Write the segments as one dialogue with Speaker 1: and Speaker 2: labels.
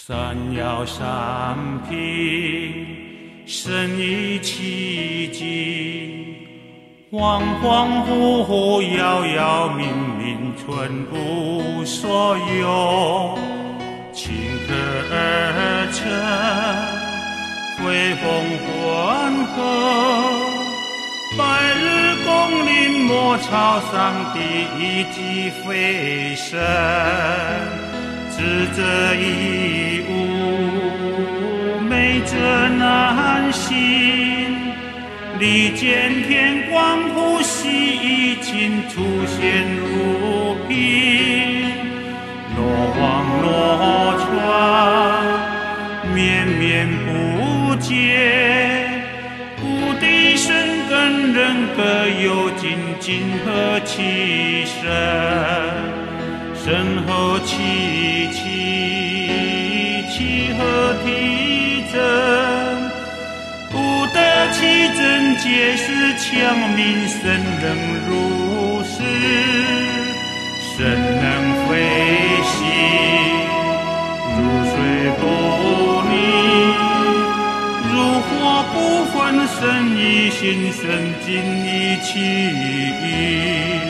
Speaker 1: 山摇山平，生意奇迹，恍恍惚惚，遥遥冥冥，寸无所有。顷刻而成，微风缓和，白日光临莫潮上的一骑飞升。智者一无，美者难行。利剑天光呼吸已经出现如影。罗网罗船，绵绵不绝。故地生根，人各有精进和气神。身后气和体真，不得其真，皆是强名神能如是，神能飞行，如水不逆，如火不焚身，一心神尽一气。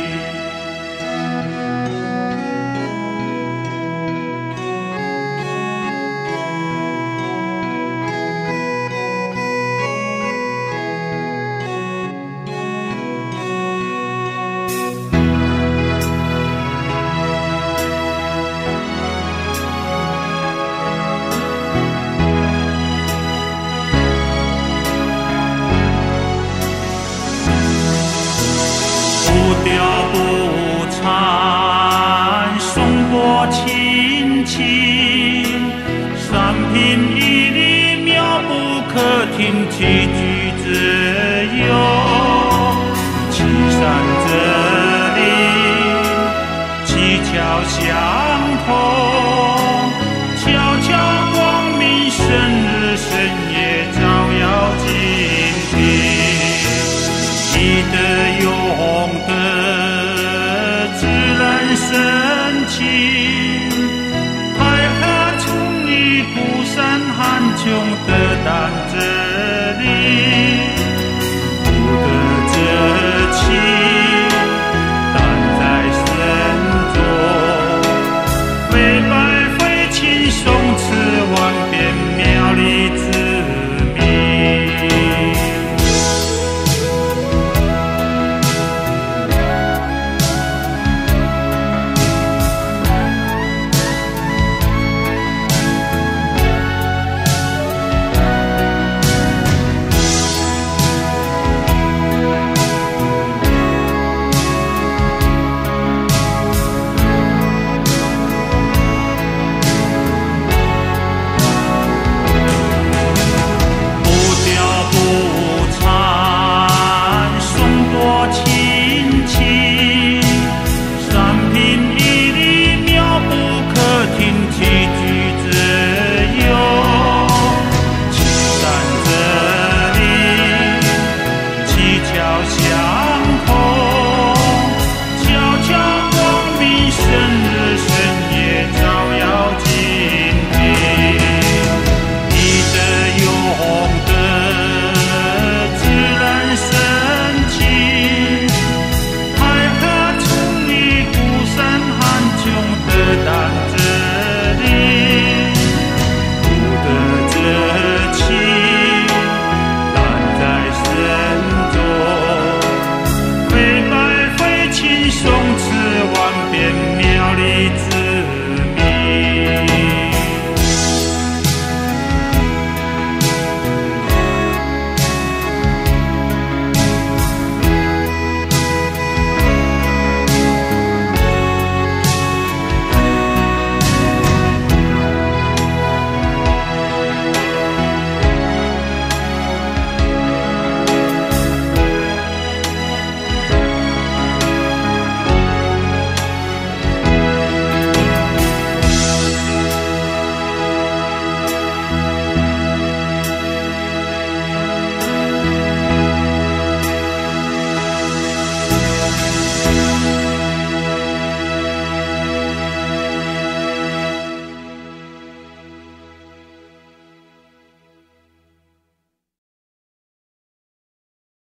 Speaker 1: 不调不缠，松柏青青，山平屹立，妙不可听，崎岖自由，岐山则灵，七窍相通，悄悄光明，深日深夜，照耀精辟。以德用德，自然深情。太和崇义，孤山寒穷的